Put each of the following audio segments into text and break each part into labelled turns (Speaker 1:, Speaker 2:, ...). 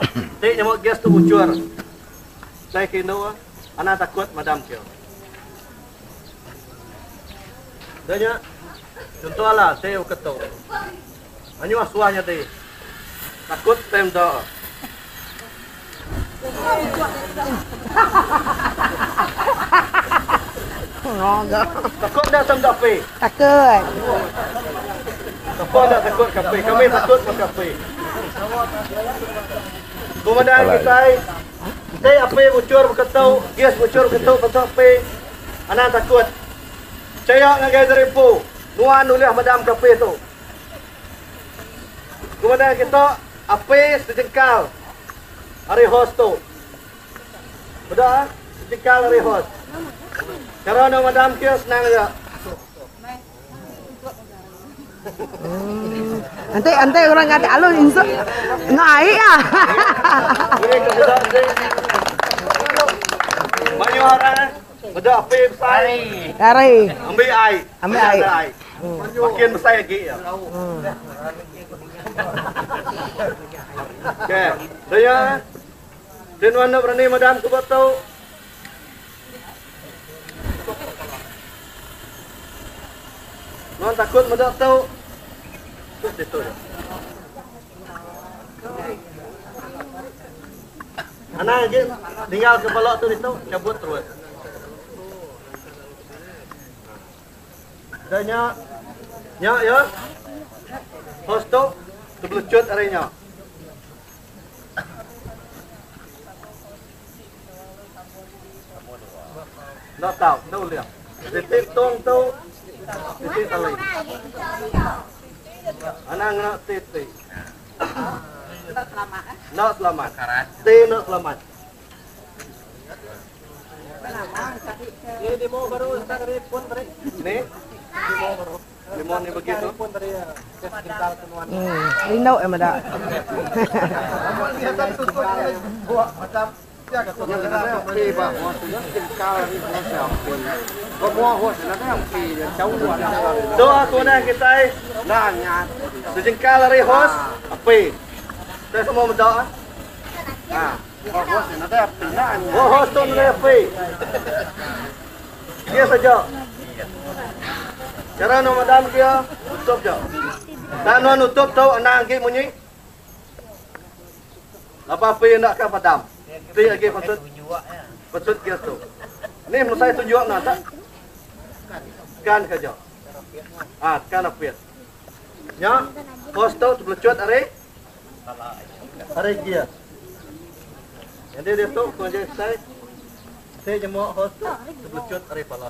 Speaker 1: Tik nyamuk gas tu bocor. Saya kena anak takut madam kau. Danya contohlah saya ketuk. Anyu asuahnya tadi. Takut tem dah. Takut dah tem kafe.
Speaker 2: Takut.
Speaker 1: Takut dah takut kafe. Kami takut ke kafe. Kemudian kita apa bocor berketuk, gas bocor berketuk pasal apa? Anak takut. Caya ngagai teripu. Nuan nulis madam kafe tu. Kemudian kita apa sejengkal hari host tu. Betul? Sejengkal hari host. Cara nama madam kia senang je.
Speaker 2: Nanti orang kata alun insuk ngai ah.
Speaker 1: Banyak orang bedak api besar.
Speaker 2: Dari.
Speaker 1: Ambil air.
Speaker 2: Ambil air.
Speaker 1: Makin besar lagi ya. Okey, saya Tuan nak berani madam tu tahu. Nuan takut madam tahu. Terus itu. Anak lagi tinggal kepala tu itu cabut terus. Dan nyak ya. Host tu terbelut harinya. Nak tahu, tahu lihat. Titik tong tu, titik tali. Anak nak titik. Nak selamat. Ti nak selamat. Ini demo baru start dari pun tadi. Ni demo baru. Demo ni begitu pun tadi ya. Tinggal kenuan.
Speaker 2: Rindau dah.
Speaker 1: Kelihatan tu buat macam siapa tu yang ada pi ba maksudnya tinggal ni macam semua hos nak pi jauh luar. Tu aku nak kita nanya sejengkal dari hos apa? Saya semua mendoa. Ah, hos nak apa nanya. Hos tu nak apa? Dia saja. Cara nama madam dia tutup je. Dan nuan tutup tahu anak lagi bunyi. Apa yang nak kan padam. Ti lagi pasut. Pasut gas tu. Ni menurut saya tunjuk nak tak? Kan kerja. Ah, kan apa? Ya, host tu terbelut hari gas. Jadi dia tu kerja saya jemuk host tu terbelut hari pala.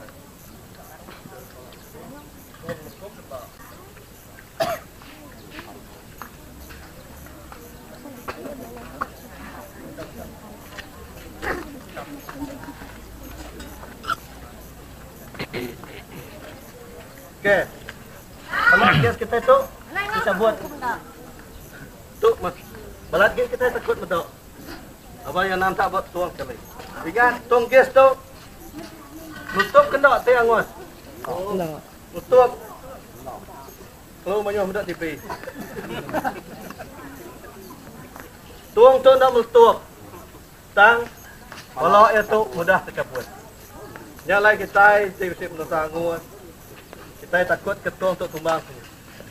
Speaker 1: Okey. Kalau gas kita tu kita buat tu mas. Balat gas kita takut betul. Apa yang nam tak buat tuang sekali. Ingat tuang gas tu nutup kena teh angus. Nutup. Kalau banyak mudah tipi. Tuang tu nak meletup. Tang kalau itu mudah terkabut. Nyalai kita sip-sip menentang angus. Kita takut ketua untuk tumbang sini.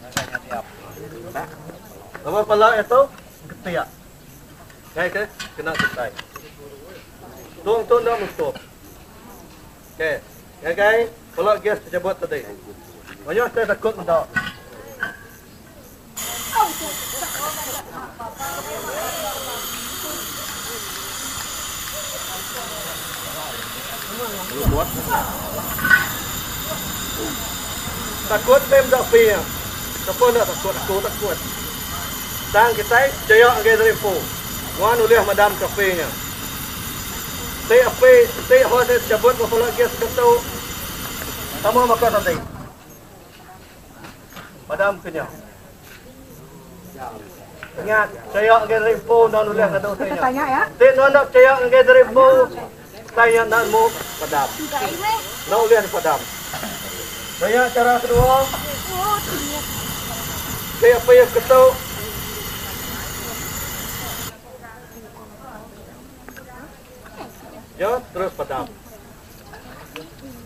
Speaker 1: Apa pala itu ketiak. Okey, kena kita. Tuang nak menutup. Okey. Okey, pala gas terjebut tadi. Banyak saya takut mendak. Takut mem dak pia. Takut nak takut. Tang kita jaya agak dari po. Wan oleh madam kafenya. Saya host cabut pala gas betul. Sama makan tadi. Madam kenyang. Ingat, saya agak dari po dan oleh kata saya.
Speaker 2: Tanya ya.
Speaker 1: Tidak nak saya agak dari po. Saya nak mau padam. Nak oleh padam. Saya cara kedua. Saya apa yang ketuk. terus padam.